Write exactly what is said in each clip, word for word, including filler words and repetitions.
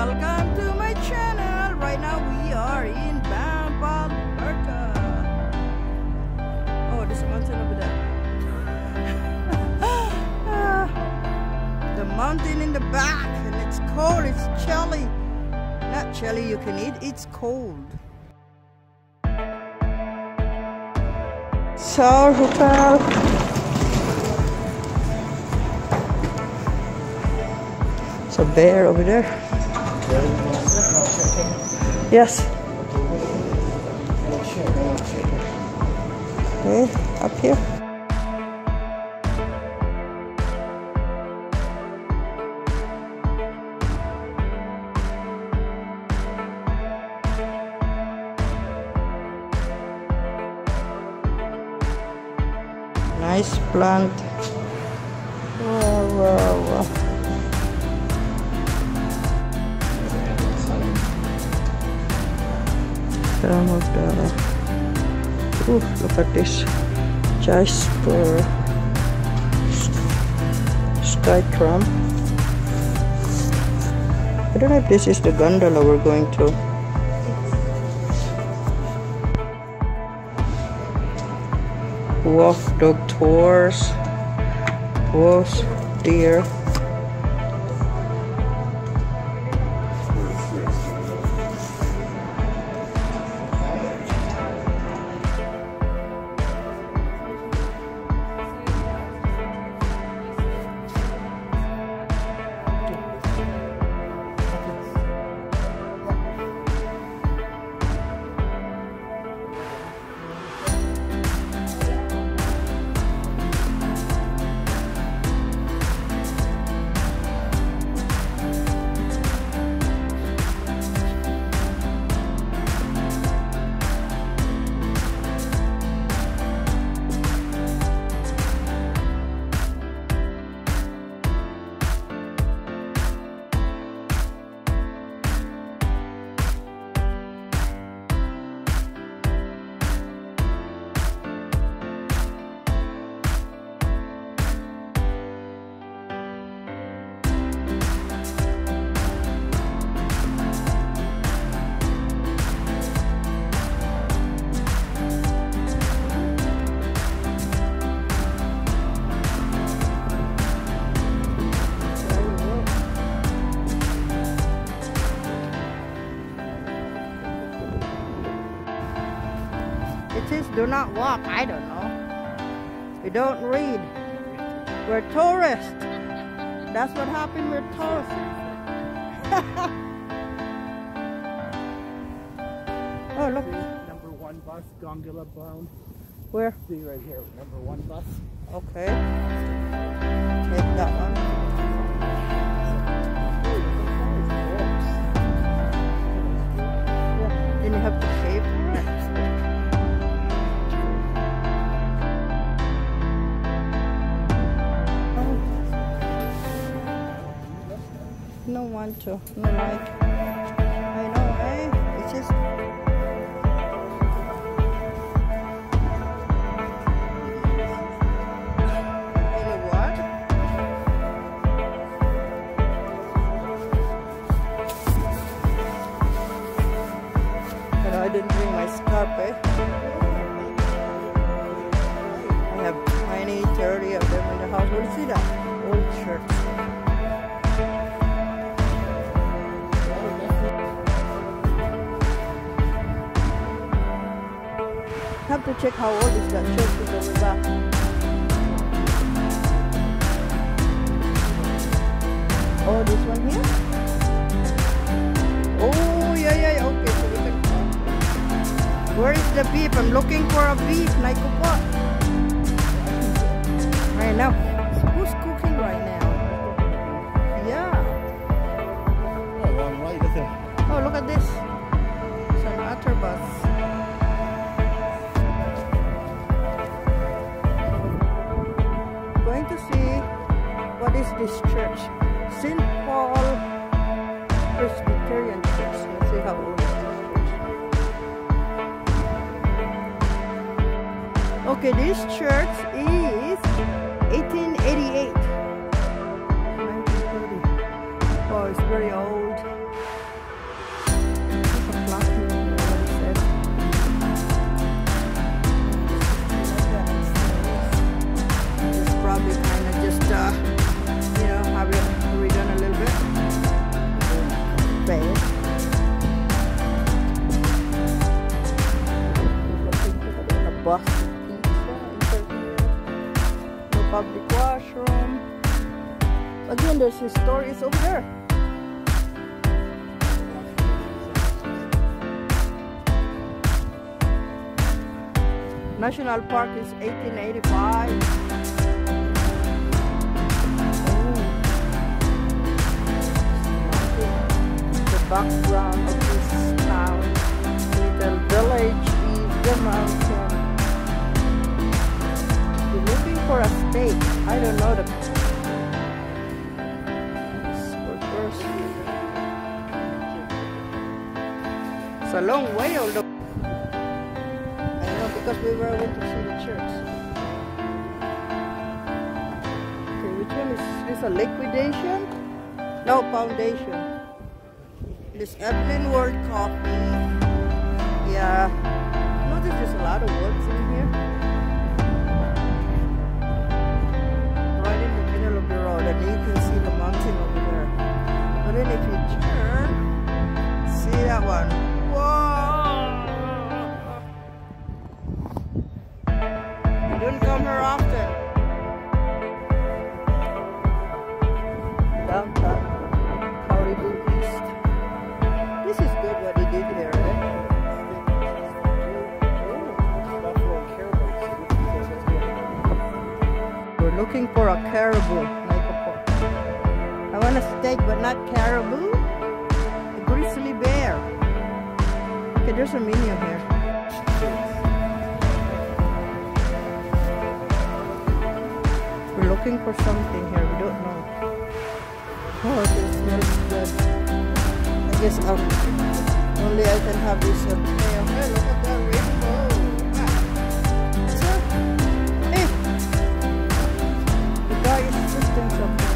welcome to my channel. Right now we are in Banff, Alberta. Oh, there's a mountain over there. The mountain in the back, and it's cold, it's chilly. Not chilly you can eat, it's cold. So, hotel. It's a bear over there. Yes. Okay, up here. Nice plant. Wow, wow, wow. Some of the, ooh, look at this jasper sky crumb. I don't know if this is the gondola we're going to. Wolf dog tours, wolves, deer. It says do not walk, I don't know. We don't read. We're tourists. That's what happened, we're tourists. Oh, look. Number one bus, gondola bound. Where? See right here, number one bus. Okay. Take that one. Yeah. Then you have to pay for it. No want to, no like. I know, eh? It's just. Any what? You know, I didn't bring my scarf, eh? I have twenty, thirty of them in the house. What is that? Old shirts. Have to check how old is that shirt is over back. Oh, this one here? Oh, yeah, yeah, yeah. Okay, so we can. Where is the beef? I'm looking for a beef. Naiko po. I know. So who's cooking right now? Yeah. Oh, one right there. Oh, look at this. Some otter bus. Going to see what is this church. Saint Paul Presbyterian Church. Let's see how old is this church. Okay, this church is eighteen eighty-eight. nineteen thirty. Oh, it's very old. there's his store is over there. National Park is eighteen eighty-five. Oh. The background of this town. Little village is the mountain. You're looking for a steak. I don't know the it's a long way, although I know because we were went to see the church. Okay, which one is this? A liquidation? No, foundation. This Evelyn World Coffee. Yeah. Notice there's a lot of woods in here. Right in the middle of the road, and you can see the mountain over there. But then if you turn, see that one. Whoa! You don't come here often. Downtown, Caribou East. This is good what they did here, eh? We're looking for a caribou, like a pork. I want a steak, but not caribou. A grizzly bear. Okay, there's a menu here. We're looking for something here. We don't know. Oh, this smells good. I guess um, only I can have this uh, tail. Hey, look at that rainbow. What's that? Hey! The guy is assisting something.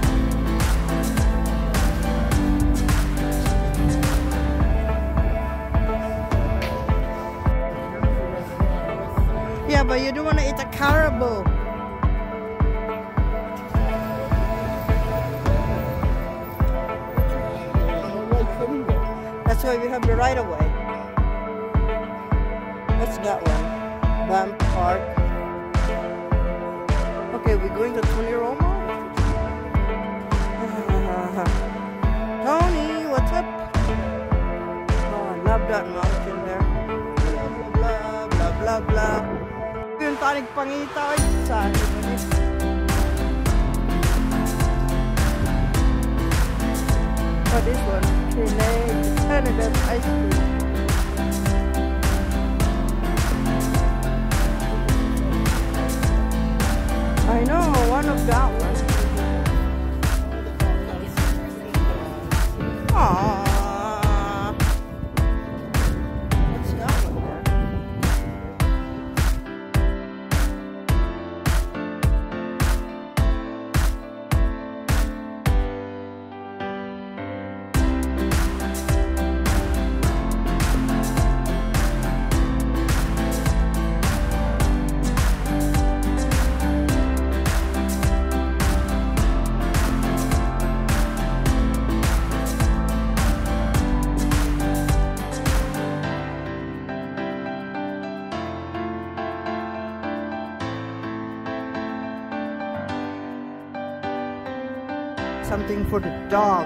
Yeah, but you don't want to eat a caribou. That's why we have the right of way. What's that one? Banff Park. Okay, we're going to Tony Romo. Tony, what's up? Oh, I love that mountain there. Blah, blah, blah, blah, blah. Yung tarig pangita ay saan? Oh, this one. Canada ice cream. I know, one of that one. Aww. What's that one there? Something for the dog.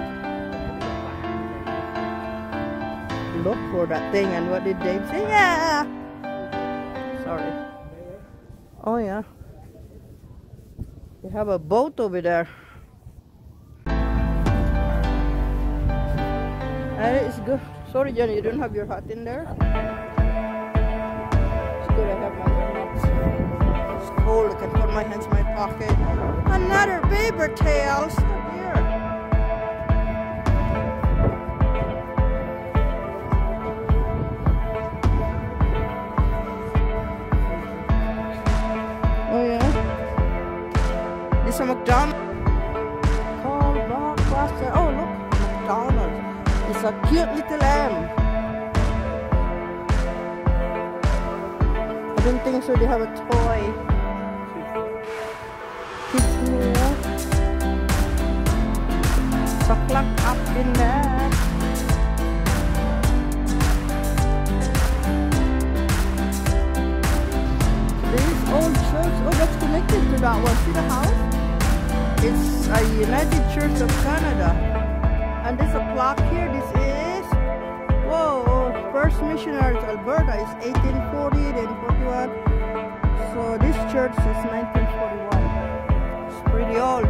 Look for that thing, and what did Dave say? Yeah! Sorry. Oh yeah. They have a boat over there. And it's good. Sorry Jenny, you don't have your hat in there? It's good I have my hands. It's cold, I can put my hands in my pocket. Another paper tails. It's a McDonald's. Call Blockbuster. Oh, look, McDonald's. It's a cute little lamb. I don't think so. They have a toy. Kids meal. Chocolate up in there. This old church. Oh, that's connected to that one. See the house? it's a United Church of Canada. And there's a plaque here. This is, whoa, First Missionaries, Alberta is eighteen forty, then forty-one. So this church is nineteen forty-one. It's pretty old.